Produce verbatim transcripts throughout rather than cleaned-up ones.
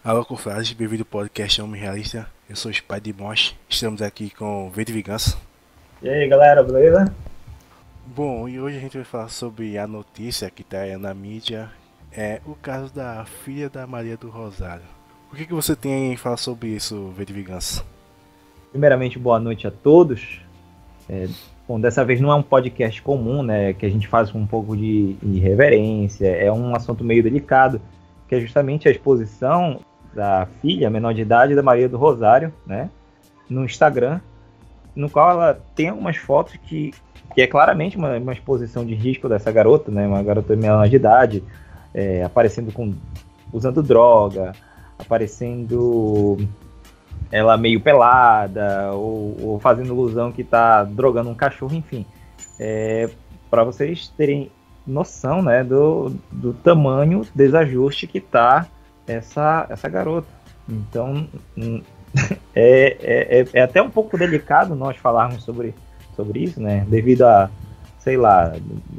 Alô, confrades, bem-vindo ao podcast Homem Realista. Eu sou o Spy de Mosh. Estamos aqui com V de Vingança. E aí, galera, beleza? Bom, e hoje a gente vai falar sobre a notícia que está na mídia. É o caso da filha da Maria do Rosário. O que, que você tem a falar sobre isso, V de Vingança? Primeiramente, boa noite a todos. É, bom, dessa vez não é um podcast comum, né? Que a gente faz com um pouco de irreverência. É um assunto meio delicado, que é justamente a exposição da filha menor de idade da Maria do Rosário, né? No Instagram, no qual ela tem algumas fotos que, que é claramente uma, uma exposição de risco dessa garota, né? Uma garota menor de idade, é, aparecendo com usando droga, aparecendo ela meio pelada, ou, ou fazendo ilusão que tá drogando um cachorro, enfim. É, para vocês terem noção, né, do, do tamanho desajuste que tá essa, essa garota. Então, é, é, é até um pouco delicado nós falarmos sobre, sobre isso, né, devido a, sei lá,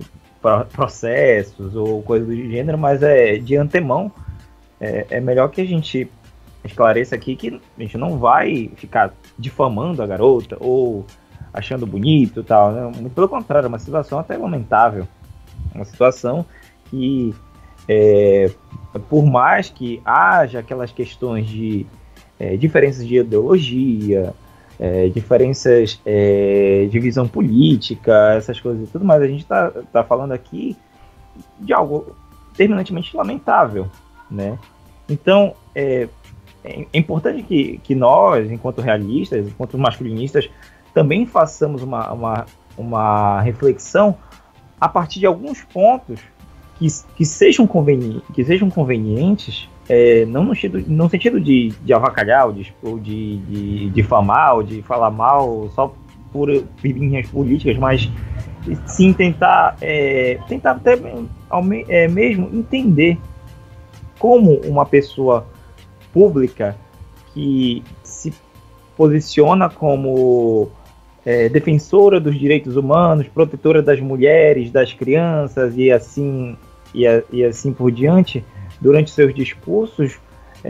processos ou coisas do gênero, mas é de antemão, é, é melhor que a gente esclareça aqui que a gente não vai ficar difamando a garota ou achando bonito e tal, né? Muito pelo contrário, é uma situação até lamentável. Uma situação que, é, por mais que haja aquelas questões de é, diferenças de ideologia, é, diferenças é, de visão política, essas coisas e tudo mais, a gente está tá falando aqui de algo terminantemente lamentável, né? Então, é, é importante que, que nós, enquanto realistas, enquanto masculinistas, também façamos uma, uma, uma reflexão a partir de alguns pontos que, que, sejam, conveni que sejam convenientes, é, não no sentido, no sentido de, de avacalhar, ou de, ou de, de difamar, ou de falar mal só por linhas políticas, mas sim tentar, é, tentar até é, mesmo entender como uma pessoa pública que se posiciona como é, defensora dos direitos humanos, protetora das mulheres, das crianças e assim, e, a, e assim por diante, durante seus discursos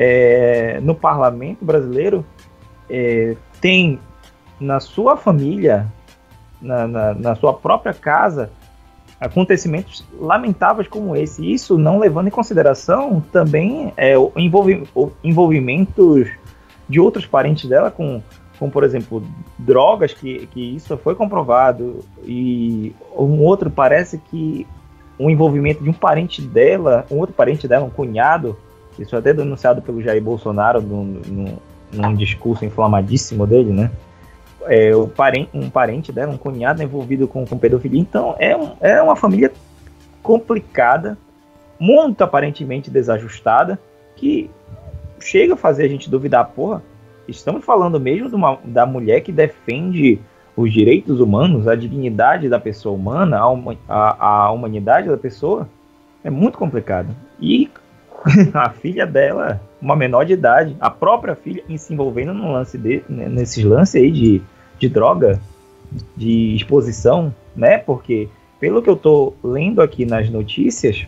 é, no parlamento brasileiro, é, tem na sua família, na, na, na sua própria casa, acontecimentos lamentáveis como esse, isso não levando em consideração também é, o, envolvi o envolvimentos de outros parentes dela com, com por exemplo, drogas, que, que isso foi comprovado, e um outro parece que o envolvimento de um parente dela, um outro parente dela, um cunhado, isso até denunciado pelo Jair Bolsonaro num, num, num discurso inflamadíssimo dele, né? É, o parente, um parente dela, um cunhado envolvido com, com pedofilia. Então é, um, é uma família complicada, muito aparentemente desajustada, que chega a fazer a gente duvidar, porra, estamos falando mesmo de uma, da mulher que defende os direitos humanos, a dignidade da pessoa humana, a, a, a humanidade da pessoa. É muito complicado. E a filha dela, uma menor de idade, a própria filha se envolvendo num lance de, nesses lances aí de, de droga, de exposição, né? Porque, pelo que eu tô lendo aqui nas notícias,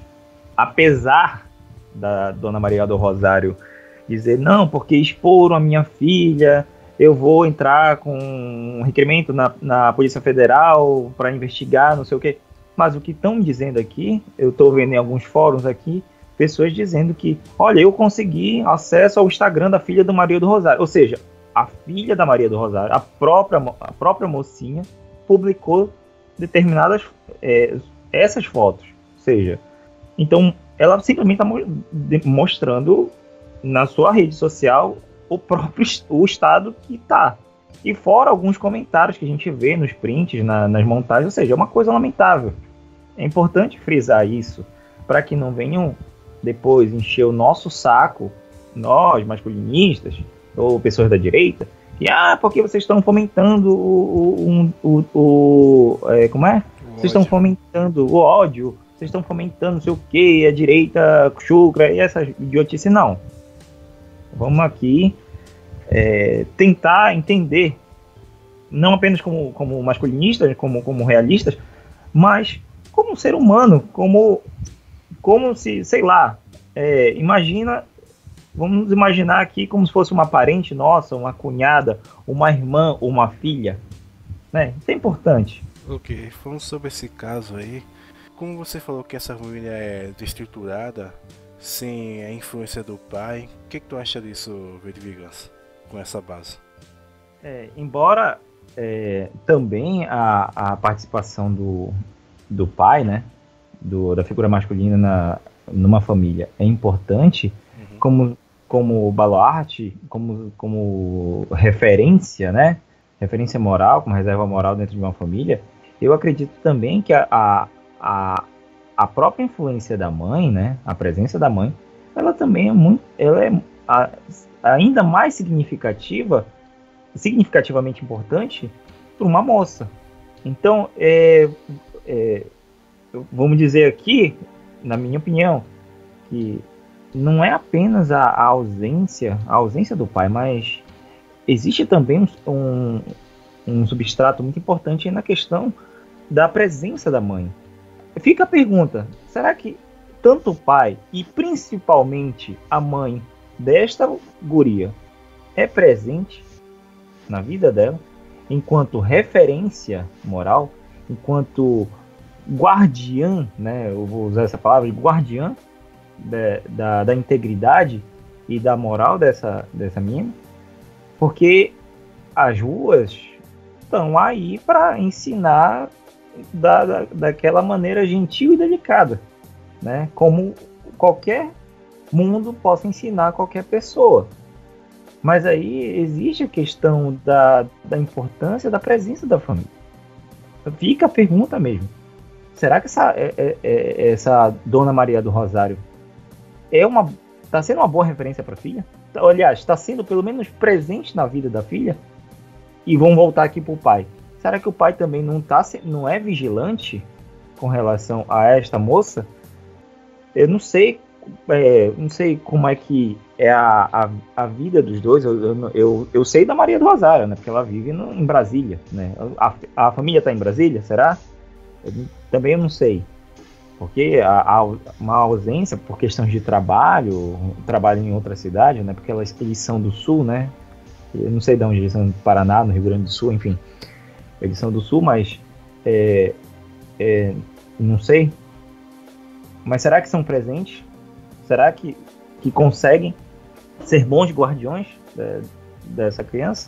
apesar da Dona Maria do Rosário dizer, não, porque exporam a minha filha, eu vou entrar com um requerimento na, na Polícia Federal para investigar, não sei o quê. Mas o que estão dizendo aqui, eu tô vendo em alguns fóruns aqui, pessoas dizendo que, olha, eu consegui acesso ao Instagram da filha da Maria do Rosário. Ou seja, a filha da Maria do Rosário, a própria, a própria mocinha, publicou determinadas é, essas fotos. Ou seja, então ela simplesmente está mostrando na sua rede social o próprio o estado que está. E fora alguns comentários que a gente vê nos prints, na, nas montagens, ou seja, é uma coisa lamentável. É importante frisar isso, para que não venham depois encher o nosso saco, nós, masculinistas, ou pessoas da direita, que, ah, porque vocês estão fomentando o... o, o, o é, como é? O vocês estão fomentando o ódio, vocês estão fomentando não sei o que, a direita chucra, e essa idiotice, não. Vamos aqui é, tentar entender, não apenas como, como masculinistas, como, como realistas, mas como um ser humano, como, como se, sei lá, é, imagina vamos imaginar aqui como se fosse uma parente nossa, uma cunhada, uma irmã ou uma filha, né? Isso é importante. Ok, falando sobre esse caso aí, como você falou que essa família é desestruturada, sem a influência do pai, o que, que tu acha disso, V de Vingança, com essa base? É, embora é, também a, a participação do, do pai, né, do, da figura masculina na, numa família é importante, uhum. como, como baluarte, como, como referência, né, referência moral, como reserva moral dentro de uma família, eu acredito também que a, a, a, a própria influência da mãe, né, a presença da mãe, ela também é muito, ela é a, ainda mais significativa, significativamente importante para uma moça. Então, é, é, vamos dizer aqui, na minha opinião, que não é apenas a, a ausência, a ausência do pai, mas existe também um, um, um substrato muito importante na questão da presença da mãe. Fica a pergunta, será que tanto o pai e principalmente a mãe desta guria é presente na vida dela, enquanto referência moral, enquanto guardiã, né, eu vou usar essa palavra, guardiã da, da, da integridade e da moral dessa, dessa menina, porque as ruas estão aí para ensinar da, da, daquela maneira gentil e delicada, né, como qualquer mundo possa ensinar qualquer pessoa. Mas aí existe a questão da, da importância da presença da família. Fica a pergunta mesmo. Será que essa, é, é, essa Dona Maria do Rosário é uma, está sendo uma boa referência para a filha? Aliás, está sendo pelo menos presente na vida da filha? E vamos voltar aqui para o pai. Será que o pai também não, tá, não é vigilante com relação a esta moça? Eu não sei, é, não sei como é que é a, a, a vida dos dois. Eu, eu, eu, eu sei da Maria do Rosário, né? Porque ela vive no, em Brasília, né? A, a família está em Brasília, será? Eu, também eu não sei. Porque a, a, uma ausência por questões de trabalho, trabalho em outra cidade, né? Porque elas, eles são do Sul, né? Eu não sei de onde eles são, do Paraná, no Rio Grande do Sul, enfim. Eles são do Sul, mas é, é, não sei. Mas será que são presentes? Será que, que conseguem ser bons guardiões de, dessa criança?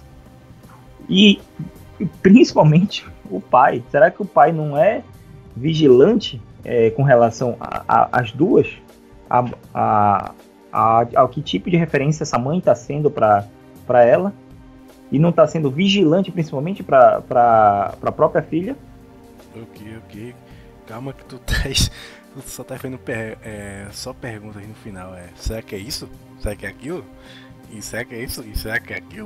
E, e principalmente o pai. Será que o pai não é vigilante é, com relação às duas? A, a, a, ao que tipo de referência essa mãe está sendo para ela? E não está sendo vigilante principalmente para a própria filha? Ok, ok. Calma que tu tás... Tu só tá fazendo per... é, só perguntas no final. É, será que é isso? Será que é aquilo? E será que é isso? E será que é aquilo?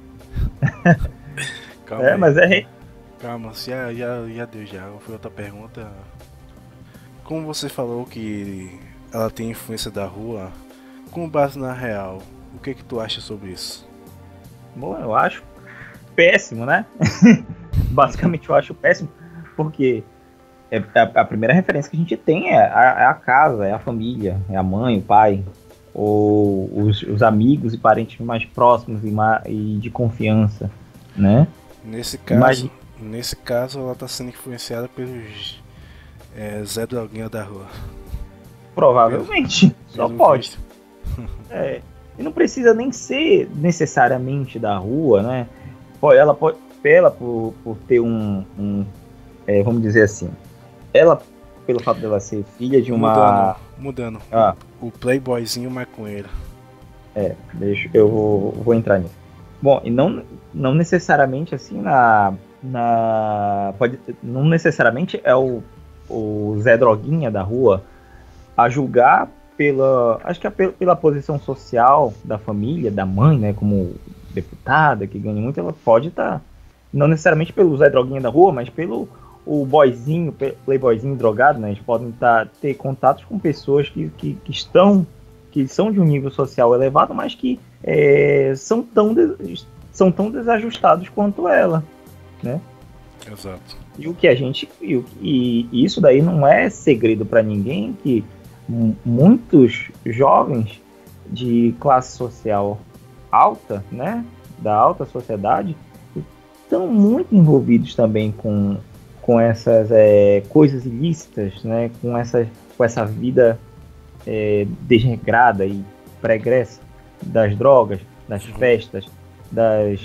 Calma é, aí. mas é... Calma, já, já, já deu já. Foi outra pergunta. Como você falou que ela tem influência da rua, com base na real, o que que tu acha sobre isso? Bom, eu acho péssimo, né? Basicamente eu acho péssimo, porque é a, a primeira referência que a gente tem é a, é a casa, é a família, é a mãe, o pai, ou os, os amigos e parentes mais próximos e, ma, e de confiança, né? Nesse caso, Imagina... nesse caso ela está sendo influenciada pelos é, Zé Droguinha da rua. Provavelmente, pelo, só pelo pode. É, e não precisa nem ser necessariamente da rua, né? Ela pode, ela por, por ter um, um é, vamos dizer assim, ela, pelo fato dela ser filha de uma... Mudando, mudando. Ah. O playboyzinho maconheiro. É, deixa, eu vou, vou entrar nisso. Bom, e não, não necessariamente assim na... na pode, não necessariamente é o, o Zé Droguinha da rua a julgar pela... Acho que é pela, pela posição social da família, da mãe, né? Como deputada, que ganha muito, ela pode estar... Tá, não necessariamente pelo Zé Droguinha da rua, mas pelo... o boyzinho, playboyzinho drogado, né? Eles podem tá, ter contatos com pessoas que, que, que estão, que são de um nível social elevado, mas que é, são, tão des, são tão desajustados quanto ela, né? Exato. E o que a gente, e, e isso daí não é segredo para ninguém, que muitos jovens de classe social alta, né, da alta sociedade, estão muito envolvidos também com, com essas é, coisas ilícitas, né, com, essa, com essa vida é, desregrada e pregressa das drogas, das festas, das...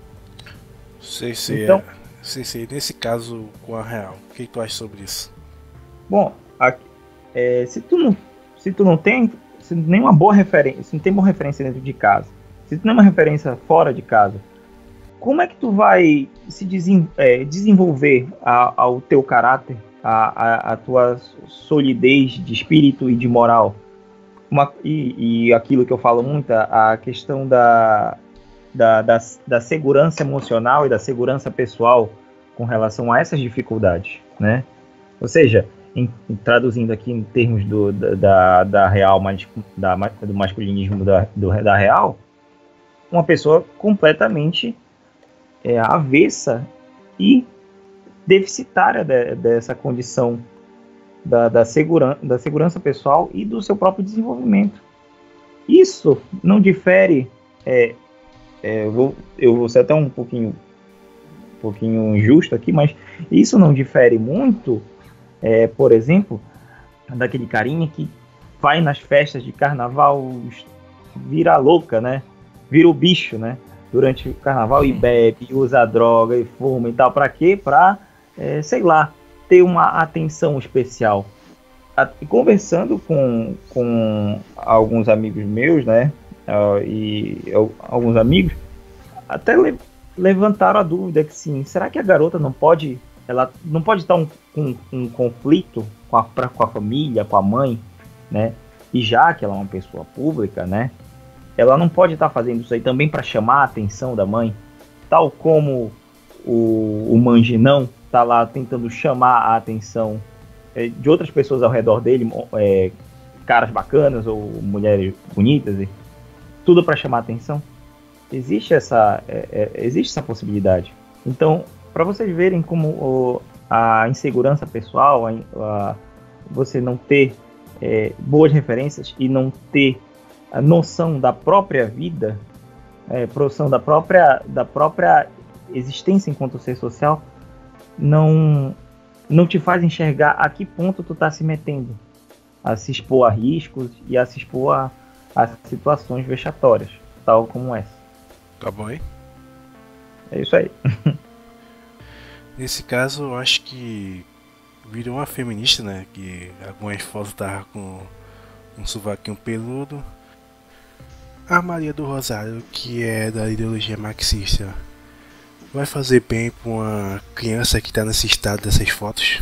Sei, sei, então, sei, sei. Nesse caso com a Real, o que tu acha sobre isso? Bom, a, é, se, tu não, se tu não tem se nenhuma boa referência, se não tem boa referência dentro de casa, se tu não tem uma referência fora de casa, como é que tu vai se desen, é, desenvolver a, ao teu caráter, a, a, a tua solidez de espírito e de moral? Uma, e, e aquilo que eu falo muito, a questão da, da, da, da segurança emocional e da segurança pessoal com relação a essas dificuldades, né? Ou seja, em, traduzindo aqui em termos do, da, da real, da, do masculinismo da, do, da real, uma pessoa completamente é, avessa e deficitária de, dessa condição da, da, seguran, da segurança pessoal e do seu próprio desenvolvimento. Isso não difere, é, é, eu, vou, eu vou ser até um pouquinho, um pouquinho injusto aqui, mas isso não difere muito, é, por exemplo, daquele carinha que vai nas festas de carnaval, vira louca, né? Vira o bicho, né? Durante o carnaval e bebe, usa droga e fuma e tal. Pra quê? Pra, é, sei lá, ter uma atenção especial. A, conversando com, com alguns amigos meus, né? Uh, e eu, alguns amigos até le, levantaram a dúvida que sim, será que a garota não pode, ela não pode estar um, um, um conflito com a, pra, com a família, com a mãe, né? E já que ela é uma pessoa pública, né? Ela não pode estar fazendo isso aí também para chamar a atenção da mãe, tal como o, o Manginão está lá tentando chamar a atenção é, de outras pessoas ao redor dele, é, caras bacanas ou mulheres bonitas, e tudo para chamar a atenção. Existe essa, é, é, existe essa possibilidade. Então, para vocês verem como o, a insegurança pessoal, a, a, você não ter é, boas referências e não ter a noção da própria vida, é, noção da própria, da própria existência enquanto ser social, não, não te faz enxergar a que ponto tu tá se metendo, a se expor a riscos e a se expor a, a situações vexatórias, tal como essa. Tá bom, hein? É isso aí. Nesse caso, eu acho que virou uma feminista, né? Que algumas fotos estavam com um sovaquinho peludo. A Maria do Rosário, que é da ideologia marxista, vai fazer bem pra uma criança que tá nesse estado dessas fotos?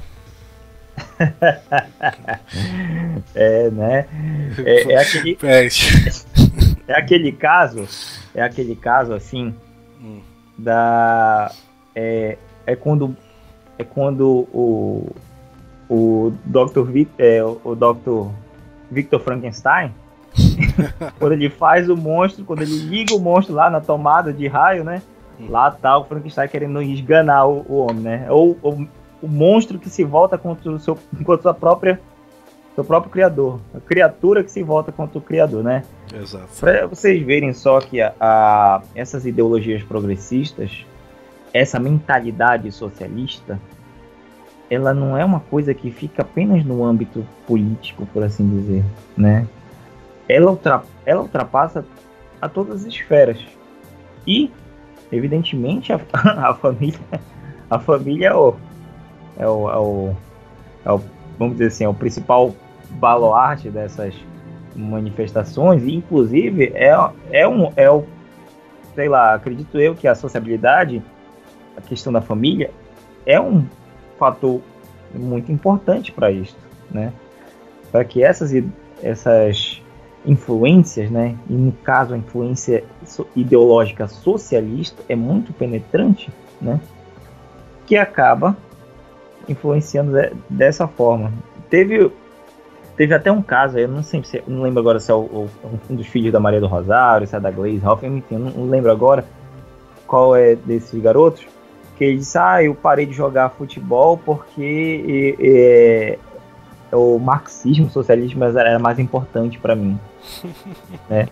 É, né? É, é, aquele, é aquele caso, é aquele caso assim, hum. da é, é quando é quando o o doutor é, o doutor Victor Frankenstein, quando ele faz o monstro, quando ele liga o monstro lá na tomada de raio, né? Lá tá o Frankenstein querendo esganar o, o homem, né? Ou o, o monstro que se volta contra o seu, contra sua própria, seu próprio criador, a criatura que se volta contra o criador, né? Exato. Para vocês verem só que a, a, essas ideologias progressistas, essa mentalidade socialista, ela não é uma coisa que fica apenas no âmbito político, por assim dizer, né? Ela, ultra, ela ultrapassa a todas as esferas. E, evidentemente, a, a família, a família é o, é, o, é, o, é o, vamos dizer assim, é o principal baluarte dessas manifestações. E, inclusive, é, é, um, é o, sei lá, acredito eu que a sociabilidade, a questão da família, é um fator muito importante para isso, né? Para que essas, essas influências, né? E no caso a influência ideológica socialista é muito penetrante, né? Que acaba influenciando dessa forma. Teve, teve até um caso, eu não sei se, não lembro agora se é o, o, um dos filhos da Maria do Rosário, se é da Glaze Hoffman, enfim, eu não, não lembro agora qual é desses garotos, que ele disse, ah, eu parei de jogar futebol porque é, o marxismo, o socialismo era mais importante para mim. Né?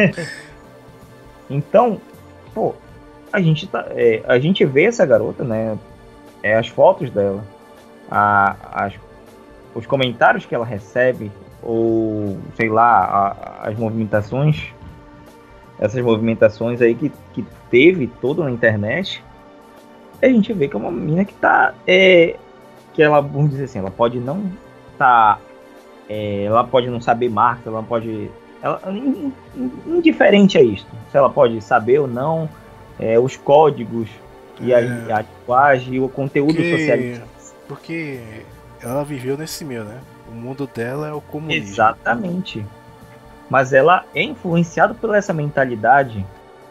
Então, pô, a gente, tá, é, a gente vê essa garota, né? É, as fotos dela, a, as, os comentários que ela recebe, ou sei lá, a, as movimentações, essas movimentações aí que, que teve toda na internet, a gente vê que é uma menina que tá, é, que ela, vamos dizer assim, ela pode não tá, é, ela pode não saber Marx, ela pode, ela, indiferente a isto, se ela pode saber ou não, é, os códigos e a, é, a linguagem e o conteúdo porque, socialista. Porque ela viveu nesse meio, né? O mundo dela é o comunismo. Exatamente. Mas ela é influenciada por essa mentalidade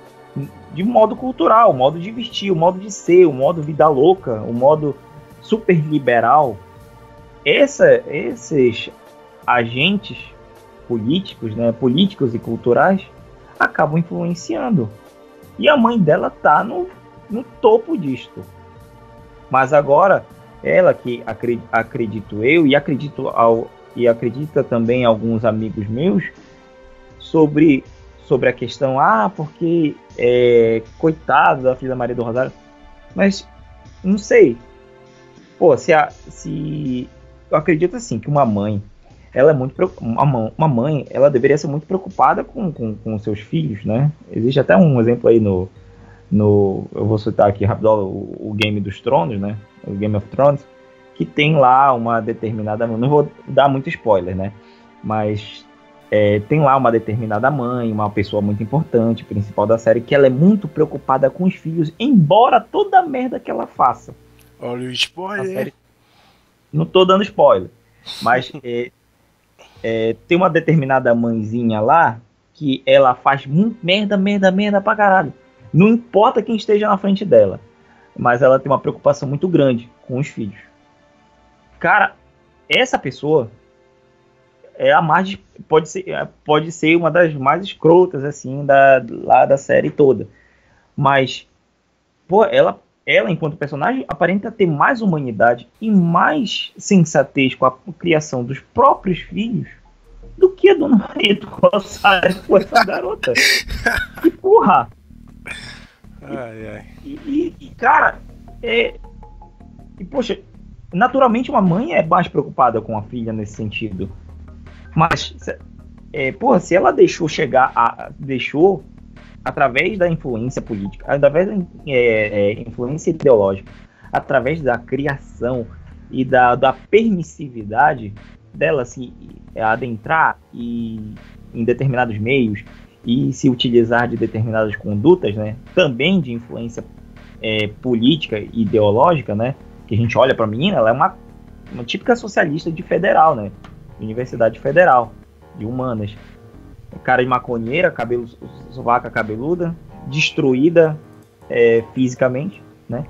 de modo cultural, o modo de vestir, o modo de ser, o modo vida louca, o modo super liberal. Essa, esses agentes políticos, né, políticos e culturais, acabam influenciando. E a mãe dela tá no, no topo disto. Mas agora, ela que acredito, acredito eu, e acredito ao, e acredita também alguns amigos meus, sobre, sobre a questão, ah, porque é, coitado da filha Maria do Rosário. Mas, não sei. Pô, se, a, se eu acredito assim, que uma mãe, ela é muito uma, uma mãe, ela deveria ser muito preocupada com, com, com seus filhos, né? Existe até um exemplo aí no, no eu vou citar aqui rápido o, o Game dos Tronos, né? O Game of Thrones, que tem lá uma determinada, não vou dar muito spoiler, né? Mas é, tem lá uma determinada mãe, uma pessoa muito importante, principal da série, que ela é muito preocupada com os filhos, embora toda a merda que ela faça. Olha o spoiler. Série... Não tô dando spoiler, mas é, é, tem uma determinada mãezinha lá que ela faz muito merda, merda, merda pra caralho. Não importa quem esteja na frente dela, mas ela tem uma preocupação muito grande com os filhos. Cara, essa pessoa é a mais, pode ser, pode ser uma das mais escrotas assim da lá da série toda, mas pô, ela ela enquanto personagem aparenta ter mais humanidade e mais sensatez com a criação dos próprios filhos do que a Dona Maria do Rosário com essa garota. E porra, ai, ai. E, e cara, é, e poxa, naturalmente uma mãe é mais preocupada com a filha nesse sentido. Mas, é, porra, se ela deixou chegar a. Deixou, através da influência política, através da é, é, influência ideológica, através da criação e da, da permissividade dela se adentrar e, em determinados meios e se utilizar de determinadas condutas, né, também de influência é, política e ideológica, né, que a gente olha para a menina, ela é uma, uma típica socialista de federal, né, Universidade Federal de Humanas, cara de maconheira, cabelo, sovaca cabeluda, destruída é, fisicamente, né,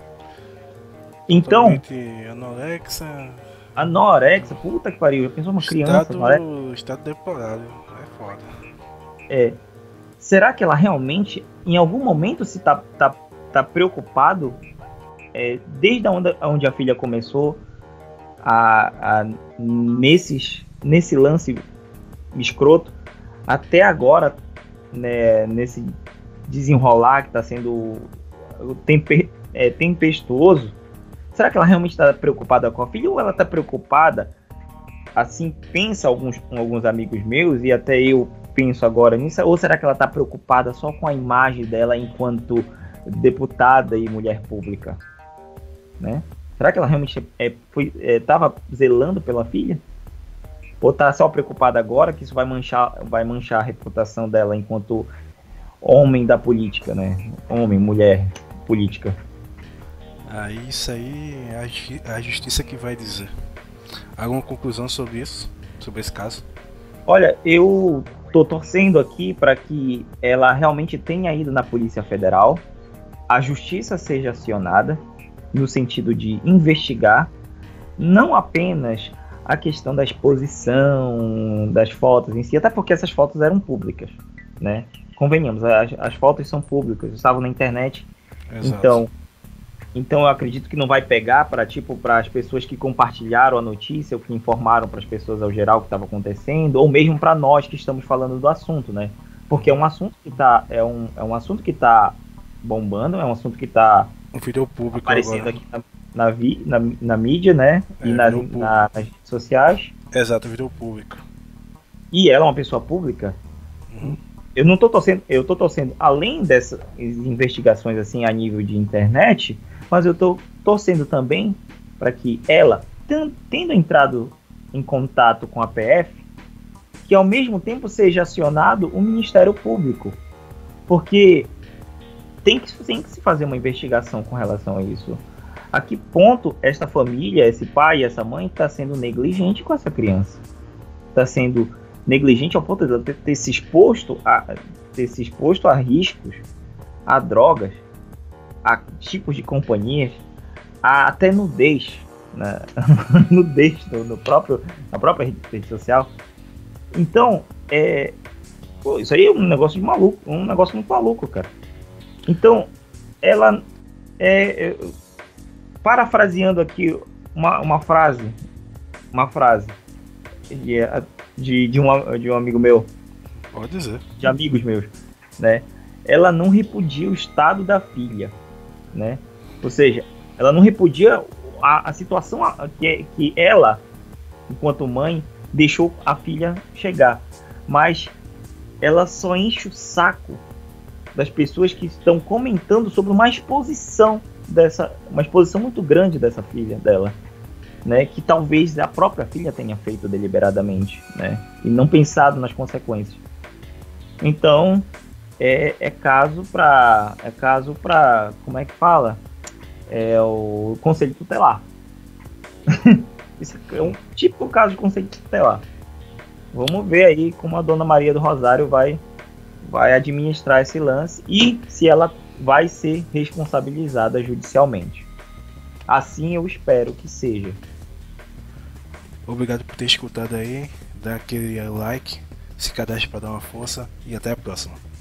então anorexa, anorexa, puta que pariu, já pensou uma criança, estado, estado deplorável, é foda. É, será que ela realmente, em algum momento, se tá, tá, tá preocupado, é, desde onde, onde a filha começou, a, a, nesses, nesse lance escroto, até agora, né, nesse desenrolar que está sendo tempe, é, tempestuoso, será que ela realmente está preocupada com a filha ou ela está preocupada, assim pensa alguns, alguns amigos meus e até eu penso agora nisso, ou será que ela está preocupada só com a imagem dela enquanto deputada e mulher pública, né? Será que ela realmente estava é, é, zelando pela filha? Ou está só preocupada agora que isso vai manchar, vai manchar a reputação dela enquanto homem da política, né? Homem, mulher, política. Ah, isso aí é a justiça que vai dizer. Alguma conclusão sobre isso? Sobre esse caso? Olha, eu tô torcendo aqui para que ela realmente tenha ido na Polícia Federal, a justiça seja acionada no sentido de investigar não apenas a questão da exposição das fotos em si, até porque essas fotos eram públicas, né? Convenhamos, as, as fotos são públicas, estavam na internet. Exato. Então Então eu acredito que não vai pegar para tipo para as pessoas que compartilharam a notícia ou que informaram para as pessoas ao geral o que estava acontecendo, ou mesmo para nós que estamos falando do assunto, né? Porque é um assunto que tá é um, é um assunto que tá bombando, é um assunto que tá Virou público aparecendo agora. aqui na, na, vi, na, na mídia, né? É, e nas, virou público. na, nas redes sociais. Exato, virou público. E ela é uma pessoa pública. Uhum. Eu não tô torcendo, eu tô torcendo além dessas investigações assim a nível de internet, mas eu tô torcendo também para que ela, tendo entrado em contato com a P F, que ao mesmo tempo seja acionado o Ministério Público, porque tem que, tem que se fazer uma investigação com relação a isso. A que ponto esta família, esse pai e essa mãe está sendo negligente com essa criança? Está sendo negligente ao ponto de ela ter, ter se exposto a ter se exposto a riscos, a drogas, a tipos de companhias, a até nudez, né? nudez no, no próprio, na própria rede, rede social. Então, é, pô, isso aí é um negócio de maluco, um negócio muito maluco, cara. Então, ela, é, é, parafraseando aqui uma, uma frase, uma frase de, de, de, um, de um amigo meu, pode dizer, de amigos meus, né? Ela não repudia o estado da filha, né? Ou seja, ela não repudia a, a situação que, que ela, enquanto mãe, deixou a filha chegar, mas ela só enche o saco das pessoas que estão comentando sobre uma exposição dessa, uma exposição muito grande dessa filha dela, né? Que talvez a própria filha tenha feito deliberadamente, né? E não pensado nas consequências. Então é, é caso para é caso para como é que fala? É o conselho tutelar. Isso é um típico caso de conselho tutelar. Vamos ver aí como a dona Maria do Rosário vai, vai administrar esse lance e se ela vai ser responsabilizada judicialmente. Assim eu espero que seja. Obrigado por ter escutado aí. Dá aquele like, se cadastre para dar uma força e até a próxima.